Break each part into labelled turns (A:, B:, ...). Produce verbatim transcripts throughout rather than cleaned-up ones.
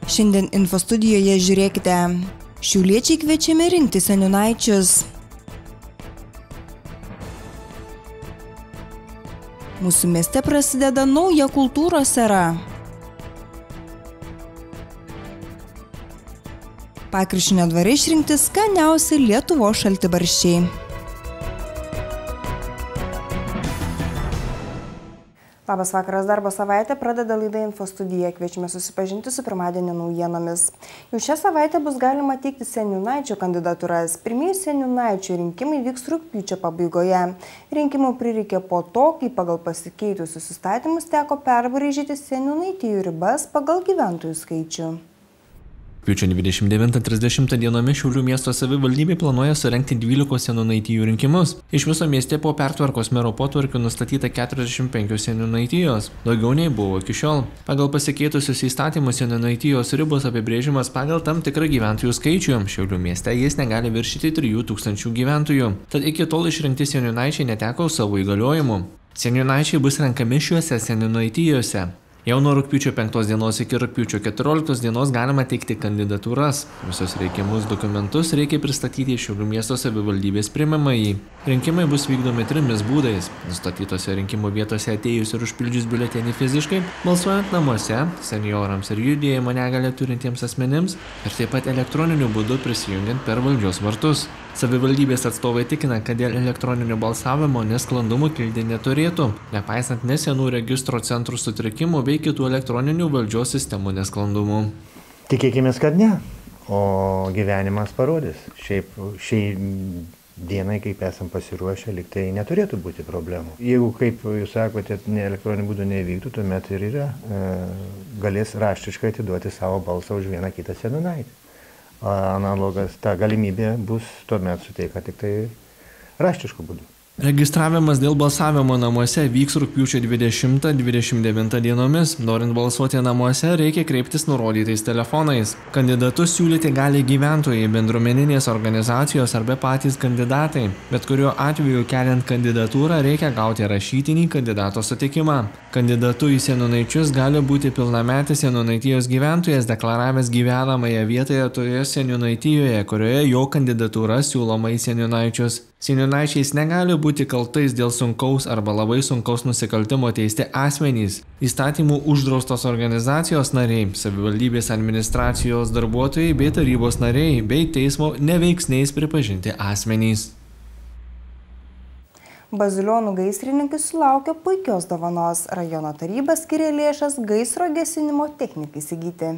A: Šiandien info studijoje žiūrėkite. Šiauliečiai kviečiami rinkti seniūnaičius. Mūsų mieste prasideda nauja kultūros era. Pakrišinio dvare išrinkti skaniausi Lietuvos šaltibarščiai. Labas vakaras, darbo savaitę pradeda laida Info studija. Kviečiame susipažinti su pirmadienio naujienomis. Jau šią savaitę bus galima teikti seniūnaičių kandidatūras. Pirmieji seniūnaičių rinkimai vyks rugpjūčio pabaigoje. Rinkimų prireikė po to, kai pagal pasikeitusius įstatymus teko perbraižyti seniūnaitijų ribas pagal gyventojų skaičių.
B: Rugpjūčio dvidešimt devintą trisdešimtą dienomis Šiaulių miesto savivaldybė planuoja surengti dvylikos seniūnaitijų rinkimus. Iš viso mieste po pertvarkos mero potvarkių nustatyta keturiasdešimt penkios seniūnaitijos, daugiau nei buvo iki šiol. Pagal pasikeitusius įstatymus seniūnaitijos ribos apibrėžimas pagal tam tikrą gyventojų skaičių. Šiaulių mieste jis negali viršyti trijų tūkstančių gyventojų. Tad iki tol išrinkti seniūnaičiai neteko savo įgaliojimų. Seniūnaičiai bus renkami šiuose seniūnaitijose. Jau nuo rugpjūčio penktos dienos iki rugpjūčio keturioliktos dienos galima teikti kandidatūras. Visus reikiamus dokumentus reikia pristatyti Šiaulių miesto savivaldybės priimamąjį. Rinkimai bus vykdomi trimis būdais. Nustatytose rinkimų vietose atėjus ir užpildžius biuletenį fiziškai, balsuojant namuose, seniorams ir judėjimo negalią turintiems asmenims ir taip pat elektroniniu būdu prisijungiant per valdžios vartus. Savivaldybės atstovai tikina, kad dėl elektroninio balsavimo nesklandumų kilti neturėtų, nepaisant nesenų registro centrų sutrikimų bei kitų elektroninių valdžios sistemų nesklandumų.
C: Tikėkimės, kad ne, o gyvenimas parodys. Šiaip šiai dienai, kaip esam pasiruošę, lyg tai neturėtų būti problemų. Jeigu, kaip jūs sakote, ne elektroniniu būdu nevyktų, tuomet ir yra, e, galės raštiškai atiduoti savo balsą už vieną kitą seniūnaitį. Analogas, ta galimybė bus tuomet suteikta tik tai raštišku būdu.
B: Registravimas dėl balsavimo namuose vyks rugpjūčio dvidešimtą dvidešimt devintą dienomis. Norint balsuoti namuose, reikia kreiptis nurodytais telefonais. Kandidatus siūlyti gali gyventojai, bendruomeninės organizacijos arba patys kandidatai. Bet kuriuo atveju keliant kandidatūrą reikia gauti rašytinį kandidato sutikimą. Kandidatu į seniūnaičius gali būti pilnametis seniūnaitijos gyventojas, deklaravęs gyvenamąją vietoje toje seniūnaitijoje, kurioje jo kandidatūra siūloma į seniūnaičius. Seniūnaičiais negali būti kaltais dėl sunkaus arba labai sunkaus nusikaltimo teisti asmenys, įstatymų uždraustos organizacijos nariai, savivaldybės administracijos darbuotojai bei tarybos nariai bei teismo neveiksniais pripažinti asmenys.
A: Bazilionų gaisrininkai sulaukė puikios dovanos. Rajono taryba skiria lėšas gaisro gesinimo technikai įsigyti.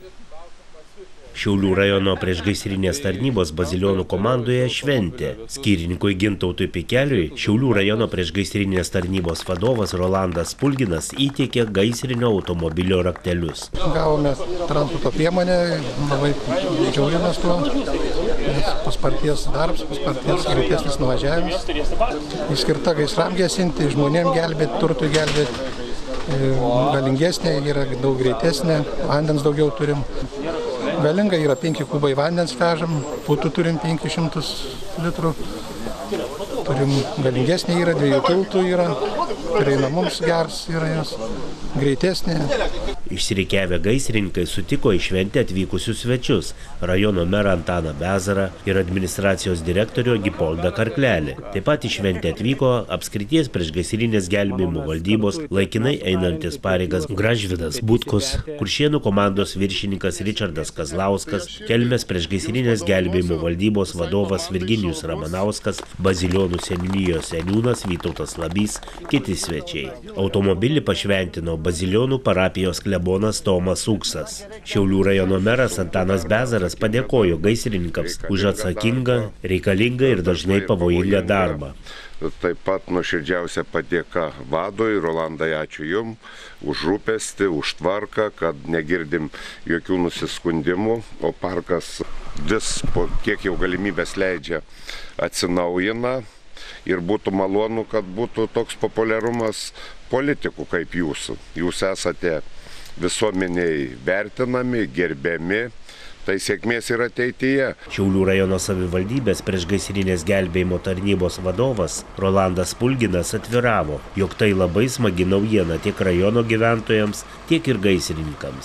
D: Šiaulių rajono priešgaisrinės tarnybos Bazilionų komandoje šventė. Skyrininkui Gintautui Pikeliui Šiaulių rajono priešgaisrinės tarnybos vadovas Rolandas Pulginas įteikė gaisrinio automobilio raktelius.
E: Gavome transporto priemonę, labai džiaugiamės tuo, nes pasparties darbs, pasparties greitesnis nuvažiavimas. Skirta gaisram gesinti, žmonėm gelbėti, turtui gelbėti, galingesnė, yra daug greitesnė, vandens daugiau turim. Galinga yra penki kubai vandens vežam, putų turim penkis šimtus litrų, turim galingesnė yra, dviejų tiltų yra, prieinamums geras yra jos, greitesnė.
D: Išsirikiavę gaisrininkai sutiko į šventę atvykusius svečius, rajono merą Antaną Bezarą ir administracijos direktorių Gipoldą Karklelį. Taip pat į šventę atvyko apskrities priešgaisrinės gelbėjimo valdybos laikinai einantis pareigas Gražvydas Butkus, Kuršėnų komandos viršininkas Ričardas Kazlauskas, Kelmės priešgaisrinės gelbėjimo valdybos vadovas Virginijus Ramanauskas, Bazilionų seniūnijos seniūnas Vytautas Labys, kiti svečiai. Automobilį pašventino Bazilionų parapijos klebonas Tomas Uksas. Šiaulių rajono meras Antanas Bezaras padėkojo gaisrininkams už atsakingą, reikalingą ir dažnai pavojingą darbą.
F: Taip pat nuoširdžiausia padėka vadui, Rolandai, ačiū Jum už rūpestį, už tvarką, kad negirdim jokių nusiskundimų, o parkas vis, po kiek jau galimybės leidžia, atsinaujina ir būtų malonu, kad būtų toks populiarumas politikų kaip Jūsų. Jūs esate visuomeniai vertinami, gerbiami, tai sėkmės ir ateityje.
D: Šiaulių rajono savivaldybės priešgaisrinės gelbėjimo tarnybos vadovas Rolandas Pulginas atviravo, jog tai labai smagi naujiena tiek rajono gyventojams, tiek ir gaisrininkams.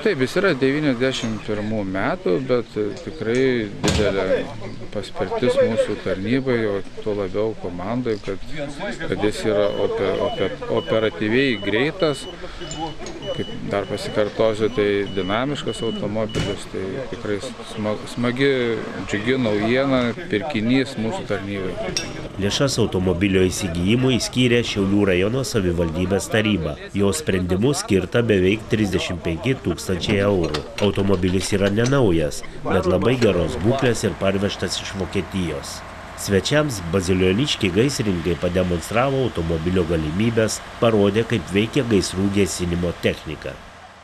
G: Taip, jis yra devyniasdešimt pirmų metų, bet tikrai didelė paspirtis mūsų tarnybai, o tuo labiau komandai, kad, kad jis yra oper, oper, operatyviai greitas, kaip dar pasikartosiu, tai dinamiškas automobilis, tai tikrai smagi, džiugi naujiena, pirkinys mūsų tarnybai.
D: Lėšas automobilio įsigijimui skyrė Šiaulių rajono savivaldybės taryba. Jo sprendimu skirta beveik trisdešimt penki tūkstančiai eurų. Automobilis yra nenaujas, bet labai geros būklės ir parvežtas iš Vokietijos. Svečiams bazilioniškiai gaisrininkai pademonstravo automobilio galimybės, parodė, kaip veikia gaisrų gesinimo technika.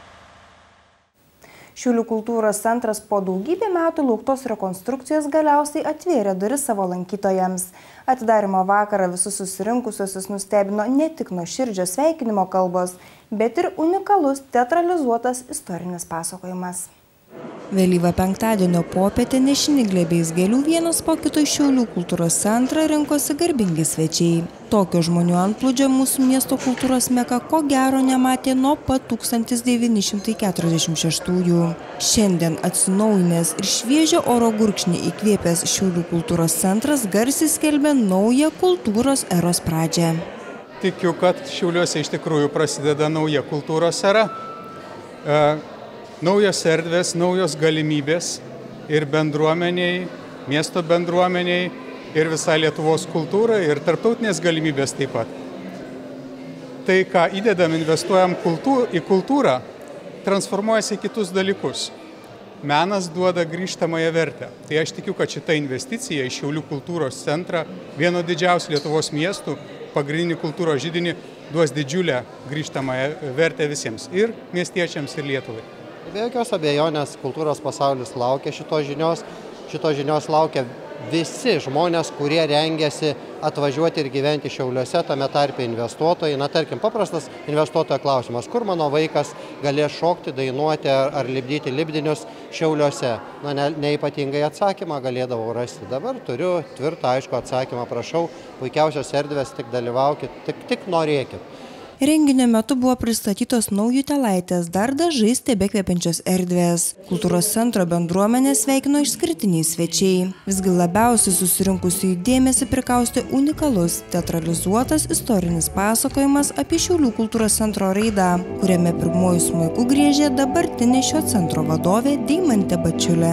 A: Šiaulių kultūros centras po daugybę metų lauktos rekonstrukcijos galiausiai atvėrė duris savo lankytojams. Atidarymo vakarą visus susirinkusiosius nustebino ne tik nuoširdžios sveikinimo kalbos, bet ir unikalus teatralizuotas istorinis pasakojimas. Vėlyvą penktadienio popietę nešini glėbiais gėlių vienas po kito iš Šiaulių kultūros centrą rinkosi garbingi svečiai. Tokio žmonių antplūdžio mūsų miesto kultūros meka ko gero nematė nuo pat tūkstantis devyni šimtai keturiasdešimt šeštųjų. Šiandien atsinaujinęs ir šviežio oro gurkšnį įkvėpęs Šiaulių kultūros centras garsiai skelbia naują kultūros eros pradžią.
H: Tikiu, kad Šiauliuose iš tikrųjų prasideda nauja kultūros era. E, naujos erdvės, naujos galimybės ir bendruomeniai, miesto bendruomeniai, ir visai Lietuvos kultūrai, ir tarptautinės galimybės taip pat. Tai, ką įdedam, investuojam kultūr, į kultūrą, transformuojasi į kitus dalykus. Menas duoda grįžtamąją vertę. Tai aš tikiu, kad šita investicija į Šiaulių kultūros centrą, vieno didžiausių Lietuvos miestų, pagrindinį kultūros židinį, duos didžiulę grįžtamąją vertę visiems, ir miestiečiams, ir Lietuvai.
I: Be jokios abejonės kultūros pasaulis laukia šitos žinios, šitos žinios laukia visi žmonės, kurie rengiasi atvažiuoti ir gyventi Šiauliuose, tame tarpe investuotojai. Na, tarkim, paprastas investuotojo klausimas, kur mano vaikas galės šokti, dainuoti ar, ar lipdyti lipdinius Šiauliuose. Na, ne, neypatingai atsakymą galėdavau rasti. Dabar turiu tvirtą, aišku atsakymą, prašau, puikiausios erdvės, tik dalyvaukit, tik, tik norėkit.
A: Renginio metu buvo pristatytos naujutėlaitės, dar dažais tebekvepiančios erdvės. Kultūros centro bendruomenė sveikino išskirtiniai svečiai. Visgi labiausiai susirinkusių dėmesį prikaustė unikalus, teatralizuotas istorinis pasakojimas apie Šiaulių kultūros centro raidą, kuriame pirmuoju smuiku griežė dabartinė šio centro vadovė Deimantė Bačiulė.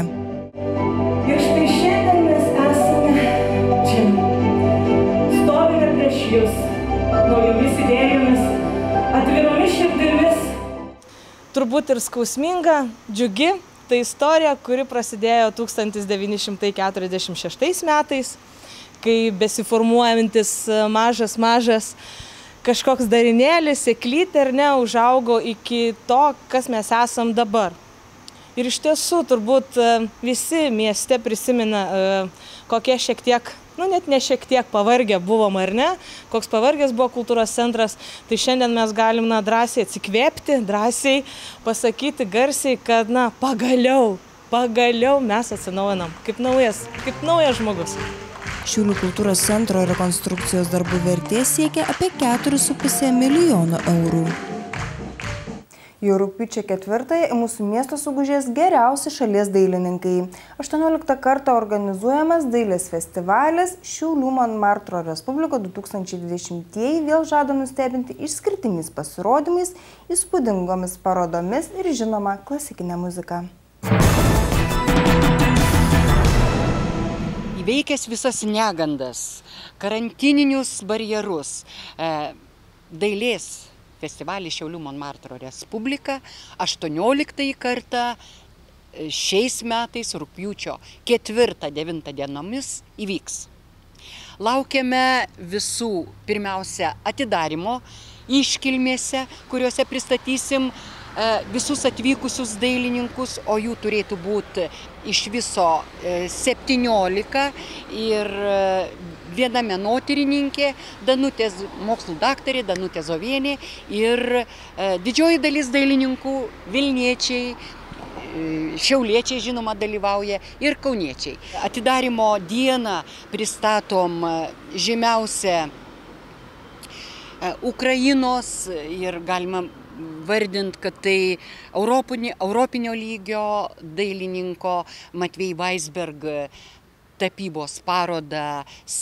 J: Ir štai šiandien mes esame čia. Stovime prieš jūs, naujomis idėjomis, atviromis širdimis.
K: Turbūt ir skausminga, džiugi, tai istorija, kuri prasidėjo tūkstantis devyni šimtai keturiasdešimt šeštais metais, kai besiformuojantis mažas, mažas kažkoks darinėlis, sėklytė ar ne, užaugo iki to, kas mes esam dabar. Ir iš tiesų turbūt visi mieste prisimena, kokie šiek tiek, nu net ne šiek tiek pavargę buvom ar ne, koks pavargęs buvo kultūros centras, tai šiandien mes galim na, drąsiai atsikvėpti, drąsiai pasakyti garsiai, kad na, pagaliau, pagaliau mes atsinaujinam, kaip naujas, kaip naujas žmogus.
A: Šiaulių kultūros centro rekonstrukcijos darbų vertė siekia apie keturis su puse milijono eurų. Jau rugpjūčio ketvirtąją į mūsų miestą sugužės geriausi šalies dailininkai. aštuonioliktą kartą organizuojamas dailės festivalis Šiaulių Monmartro Respublika du tūkstančiai dvidešimtieji vėl žada nustebinti išskirtiniais pasirodymais, įspūdingomis parodomis ir žinoma klasikinė muzika.
L: Įveikęs visas negandas, karantininius barjerus, dailės festivalį Šiaulių Monmartro Respublika aštuonioliktąjį kartą šiais metais rugpjūčio ketvirtą devintą dienomis įvyks. Laukiame visų pirmiausia atidarymo iškilmėse, kuriuose pristatysim visus atvykusius dailininkus, o jų turėtų būti iš viso septyniolika ir viena menotyrininkė, Danutė, mokslų daktarė Danutė Zovienė ir didžioji dalis dailininkų Vilniečiai, šiauliečiai žinoma dalyvauja ir kauniečiai. Atidarymo dieną pristatom žymiausią Ukrainos ir galima vardint, kad tai europinio, europinio lygio dailininko Matvej Weisberg tapybos parodą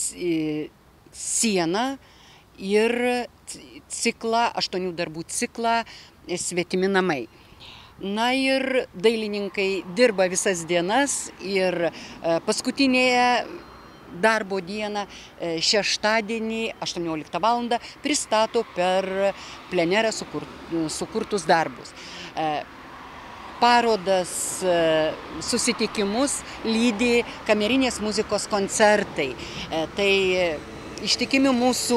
L: Siena ir ciklą, aštuonių darbų ciklą Svetimi namai. Na ir dailininkai dirba visas dienas ir paskutinėje darbo dieną šeštadienį aštuonioliktą valandą pristato per plenerą sukur, sukurtus darbus. Parodas, susitikimus lydi kamerinės muzikos koncertai. Tai ištikimi mūsų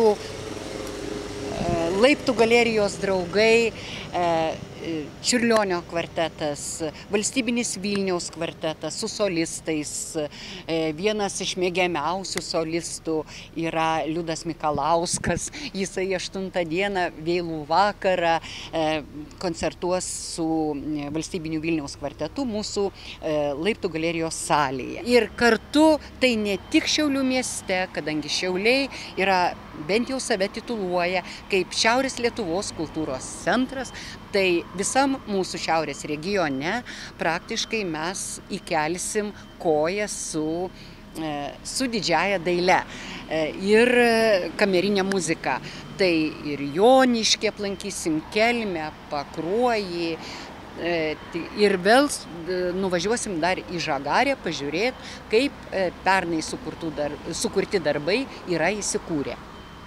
L: Laiptų galerijos draugai, Čiurlionio kvartetas, valstybinis Vilniaus kvartetas su solistais. Vienas iš mėgiamiausių solistų yra Liudas Mikalauskas. Jisai aštuntą dieną vėlų vakarą koncertuos su valstybiniu Vilniaus kvartetu mūsų Laiptų galerijos salėje. Ir kartu tai ne tik Šiaulių mieste, kadangi Šiauliai yra, bent jau save tituluoja kaip Šiaurės Lietuvos kultūros centras, tai visam mūsų šiaurės regione praktiškai mes įkelsim koją su, su didžiaja daile ir kamerinė muzika. Tai ir Joniškį aplankysim, Kelmę, Pakruojį ir vėl nuvažiuosim dar į Žagarę pažiūrėti, kaip pernai dar, sukurti darbai yra įsikūrę.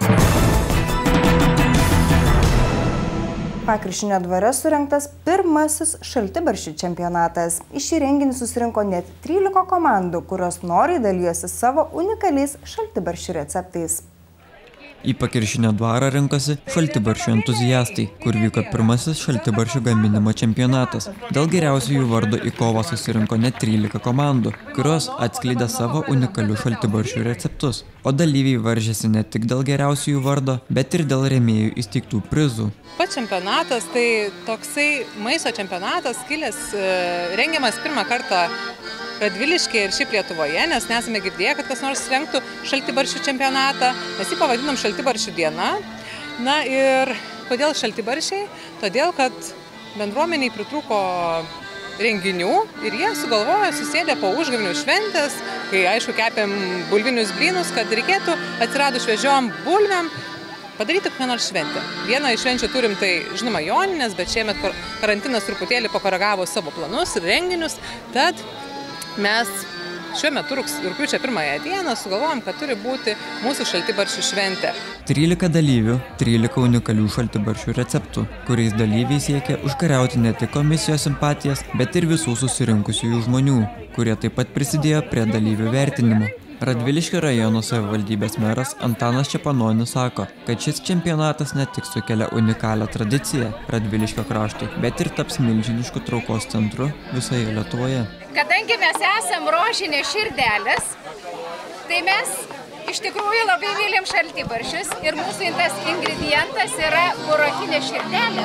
A: Pakrišinio dvare surengtas pirmasis šaltibarščių čempionatas. Į šį renginį susirinko net trylika komandų, kurios noriai dalyjosi savo unikaliais šaltibarščių receptais.
M: Į Pakiršinio dvarą rinkosi šaltibarščių entuziastai, kur vyko pirmasis šaltibarščių gaminimo čempionatas. Dėl geriausiųjų vardo į kovą susirinko net trylika komandų, kurios atskleidė savo unikalių šaltibarščių receptus. O dalyviai varžėsi ne tik dėl geriausiųjų vardo, bet ir dėl rėmėjų įsteigtų prizų.
N: Pats čempionatas tai toksai maisto čempionatas, kilęs, rengiamas pirmą kartą Radviliškyje ir šiaip Lietuvoje, nes nesame girdėję, kad kas nors rengtų šaltibarščių čempionatą. Mes jį pavadinom šaltibarščių diena. Na ir kodėl šaltibarščiai? Todėl, kad bendruomeniai pritrūko renginių ir jie sugalvojo, susėdė po užgavėnių šventės, kai aišku kepėm bulvinius blynus, kad reikėtų atsiradus šviežiom bulvėm padaryti kokią nors šventę. Vieną iš švenčių turim tai, žinoma, joninės, bet šiemet karantinas truputėlį pakoregavo savo planus ir renginius, tad mes šiuo metu rugpjūčio pirmąją dieną sugalvojom, kad turi būti mūsų šaltibarščių šventė.
M: trylika dalyvių, trylika unikalių šaltibarščių receptų, kuriais dalyviai siekia užkariauti ne tik komisijos simpatijas, bet ir visų susirinkusiųjų žmonių, kurie taip pat prisidėjo prie dalyvių vertinimo. Radviliškio rajono savivaldybės meras Antanas Čepanonis sako, kad šis čempionatas ne tik sukelia unikalią tradiciją Radviliškio kraštui, bet ir taps milžinišku traukos centru visoje Lietuvoje.
O: Kadangi mes esam rožinės širdelės, tai mes iš tikrųjų labai mylim šaltibarščius ir mūsų tas ingredientas yra burokinė širdelė.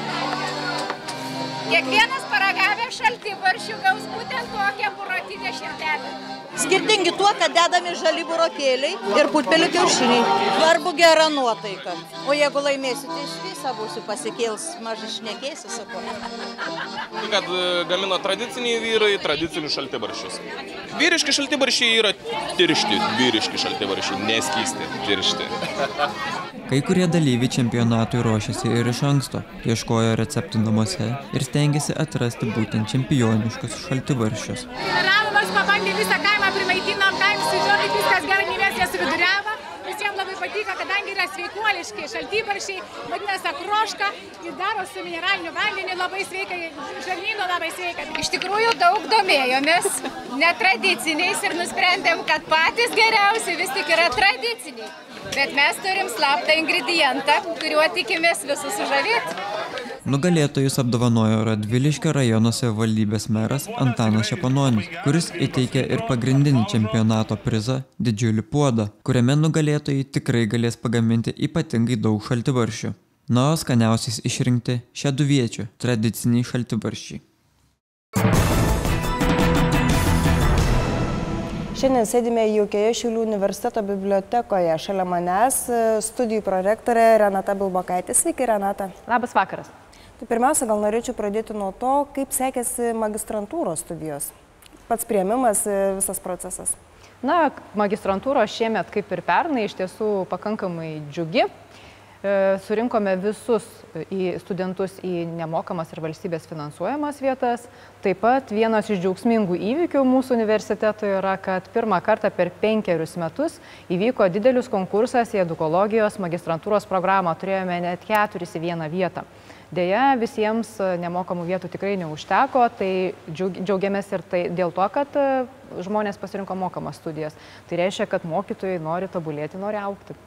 O: Kiekvienas paragavęs šaltibarščių gaus būtent tokią burokinę širdelę.
P: Skirtingi tuo, kad dedami žali burokėliai ir putpelių kiaušiniai. Svarbu gera nuotaika. O jeigu laimėsite, iš viso būsiu pasikėls, mažai šnekėsi, sakau.
Q: Kad gamino tradiciniai vyrai tradicinius šaltibarščius. Vyriški šaltibarščiai yra tiršti, vyriški šaltibarščiai, neskysti, tiršti.
M: Kai kurie dalyviai čempionatui ruošiasi ir iš anksto, ieškojo receptų namuose ir stengiasi atrasti būtent čempioniškus šaltibarščius.
O: Ravimas pabandė visą kaimą, primaitinam kaimą, sužiūrė, kaip viskas gerai, gyvės jie suviduriavo. Visiems labai patiko, kadangi yra sveikuoliški šaltibarščiai, vadinasi akroška ir daro su mineraliniu vandeniu labai sveikai, žarnynu labai sveikai. Iš tikrųjų daug domėjomės netradiciniais ir nusprendėm, kad patys geriausi vis tik yra tradiciniai. Bet mes turim slaptą ingredientą, kuriuo tikimės visus sužavėti.
M: Nugalėtojus apdovanojo Radviliškio rajono savivaldybės meras Antanas Čepanonis, kuris įteikė ir pagrindinį čempionato prizą didžiulį puodą, kuriame nugalėtojai tikrai galės pagaminti ypatingai daug šaltibarščių. Na, o skaniausiais išrinkti šeduviečių tradiciniai šaltibarščiai.
A: Šiandien sėdime jaukioje Šiaulių universiteto bibliotekoje. Šalia manęs studijų prorektorė Renata Bilbokaitė. Sveiki, Renata.
R: Labas vakaras.
A: Tai pirmiausia, gal norėčiau pradėti nuo to, kaip sekėsi magistrantūros studijos. Pats priėmimas, visas procesas.
R: Na, magistrantūros šiemet, kaip ir pernai, iš tiesų pakankamai džiugi. Surinkome visus į studentus į nemokamas ir valstybės finansuojamas vietas. Taip pat vienas iš džiaugsmingų įvykių mūsų universiteto yra, kad pirmą kartą per penkerius metus įvyko didelis konkursas į edukologijos magistrantūros programą. Turėjome net keturis į vieną vietą. Deja, visiems nemokamų vietų tikrai neužteko, tai džiaugiamės ir tai dėl to, kad žmonės pasirinko mokamas studijas. Tai reiškia, kad mokytojai nori tobulėti, nori augti.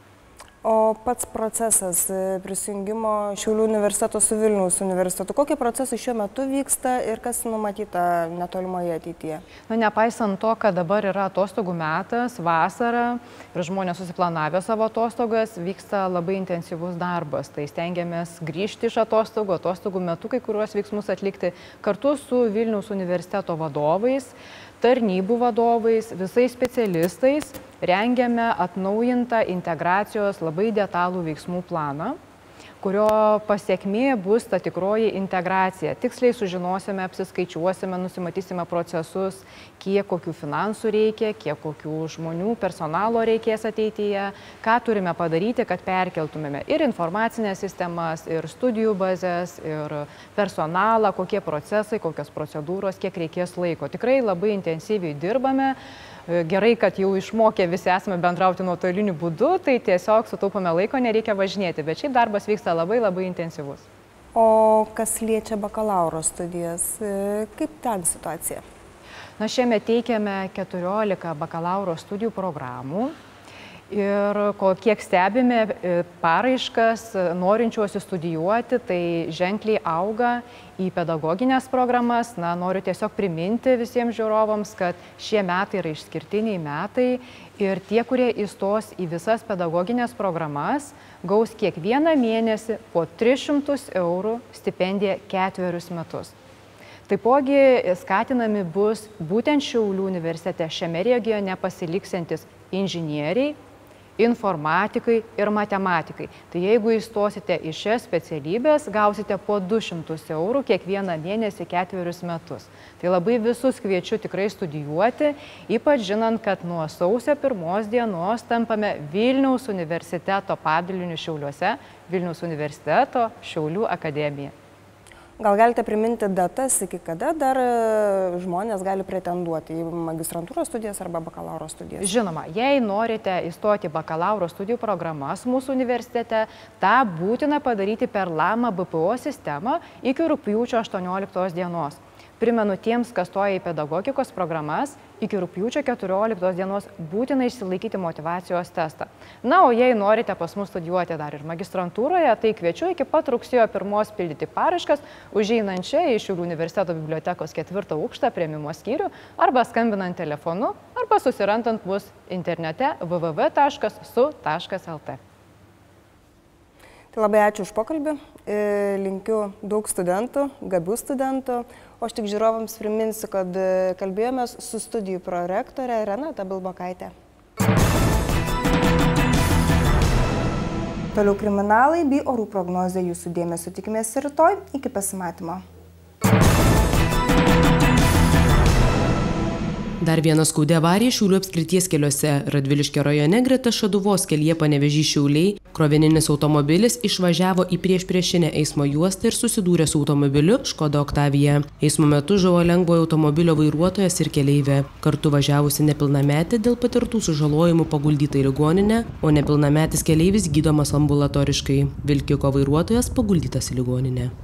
A: O pats procesas prisijungimo Šiaulių universiteto su Vilniaus universitetu, kokie procesai šiuo metu vyksta ir kas numatyta netolimoje ateityje?
R: Na, nepaisant to, kad dabar yra atostogų metas, vasara ir žmonės susiplanavę savo atostogas, vyksta labai intensyvus darbas. Tai stengiamės grįžti iš atostogų, atostogų metu kai kuriuos veiksmus atlikti kartu su Vilniaus universiteto vadovais, tarnybų vadovais, visais specialistais. Rengiame atnaujintą integracijos labai detalų veiksmų planą, kurio pasiekmė bus ta tikroji integracija. Tiksliai sužinosime, apsiskaičiuosime, nusimatysime procesus, kiek kokių finansų reikia, kiek kokių žmonių, personalo reikės ateityje, ką turime padaryti, kad perkeltumėme ir informacinės sistemas, ir studijų bazės, ir personalą, kokie procesai, kokios procedūros, kiek reikės laiko. Tikrai labai intensyviai dirbame. Gerai, kad jau išmokę visi esame bendrauti nuotoliniu būdu, tai tiesiog sutaupome laiko, nereikia važinėti, bet šiaip darbas vyksta labai labai intensyvus.
A: O kas liečia bakalauro studijas, kaip ten situacija?
R: Na, šiemet teikiame keturiolika bakalauro studijų programų. Ir kiek stebime paraiškas norinčiuosius studijuoti, tai ženkliai auga į pedagoginės programas. Na, noriu tiesiog priminti visiems žiūrovams, kad šie metai yra išskirtiniai metai ir tie, kurie įstos į visas pedagoginės programas, gaus kiekvieną mėnesį po tris šimtus eurų stipendiją ketverius metus. Taipogi skatinami bus būtent Šiaulių universitete šiame regione pasiliksiantis inžinieriai, informatikai ir matematikai. Tai jeigu įstosite į šias specialybės, gausite po du šimtus eurų kiekvieną mėnesį ketverius metus. Tai labai visus kviečiu tikrai studijuoti, ypač žinant, kad nuo sausio pirmos dienos tampame Vilniaus universiteto padaliniu Šiauliuose, Vilniaus universiteto Šiaulių akademija.
A: Gal galite priminti datas, iki kada dar žmonės gali pretenduoti į magistrantūros studijas arba bakalauro studijas?
R: Žinoma, jei norite įstoti bakalauro studijų programas mūsų universitete, tą būtina padaryti per LAMA B P O sistemą iki rugpjūčio aštuonioliktos dienos. Primenu tiems, kas stoja į pedagogikos programas, iki rugpjūčio keturioliktos dienos būtina išsilaikyti motyvacijos testą. Na, o jei norite pas mus studijuoti dar ir magistrantūroje, tai kviečiu iki pat rugsėjo pirmos pildyti paraiškas, užeinant čia į Šiaulių universiteto bibliotekos ketvirtą aukštą priėmimo skyrių, arba skambinant telefonu, arba susirandant mus internete w w w taškas su taškas l t.
A: Tai labai ačiū už pokalbį, linkiu daug studentų, gabių studentų, o aš tik žiūrovams priminsiu, kad kalbėjomės su studijų prorektore Renata Bilbokaitė. Toliau kriminalai bei orų prognozė jūsų dėmesio tikimės rytoj, iki pasimatymo.
S: Dar viena skaudi avarija Šiaulių apskrities keliuose. Radviliškio rajone greta Šaduvos kelyje Panevėžys Šiauliai krovininis automobilis išvažiavo į priešpriešinę eismo juostą ir susidūrė su automobiliu Škoda Octavia. Eismo metu žuvo lengvojo automobilio vairuotojas ir keleivė. Kartu važiavusi nepilnametė dėl patirtų sužalojimų paguldyta į ligoninę, o nepilnametis keleivis gydomas ambulatoriškai. Vilkiko vairuotojas paguldytas į ligoninę.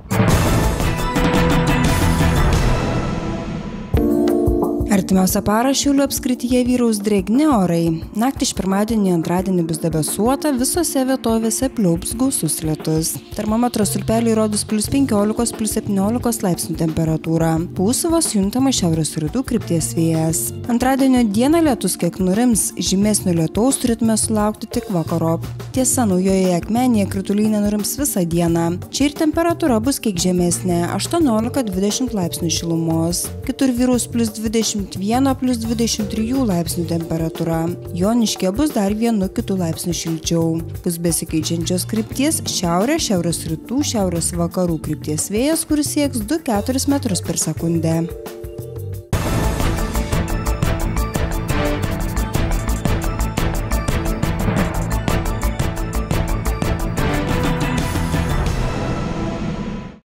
A: Artimiausią parą Šiaulių apskrityje vyraus drėgni orai. Naktį iš pirmadienį į antradienį bus debesuota, visose vietovėse pliaups gausus lietus. Termometro stulpeliai rodys plius penkiolikos, plius septyniolikos laipsnių temperatūrą. Pūs vos juntamas šiaurės rytų krypties vėjas. Antradienio dieną lietus kiek nurims, žymesnio lietaus turėtume sulaukti tik vakarop. Tiesa, Naujojoje Akmenėje krituliai nenurims visą dieną. Čia ir temperatūra bus kiek žemesnė, aštuoniolika dvidešimt laipsnių šilumos. Kitur vyraus plius dvidešimt dvidešimt vieno plius dvidešimt trijų laipsnių temperatūra. Joniškyje bus dar vienu kitu laipsniu šilčiau. Bus besikeičiančios krypties šiaurės, šiaurės rytų, šiaurės vakarų krypties vėjas, kuris sieks du keturis metrus per sekundę.